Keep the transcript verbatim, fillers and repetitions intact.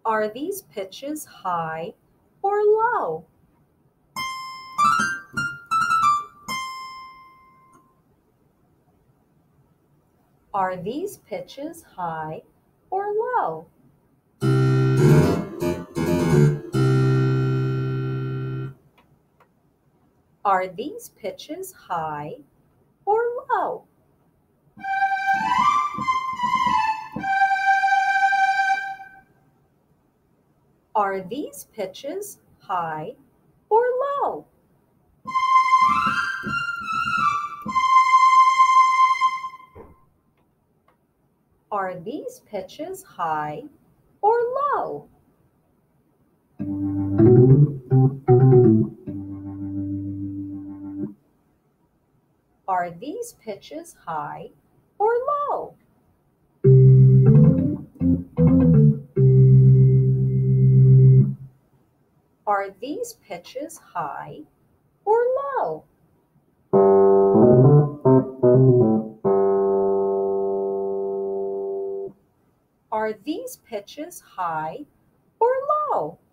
Are these pitches high or low? Are these pitches high or low? Are these pitches high or low? Are these pitches high or low? Are these pitches high or low? Are these pitches high or low? Are these pitches high or low? Are these pitches high or low?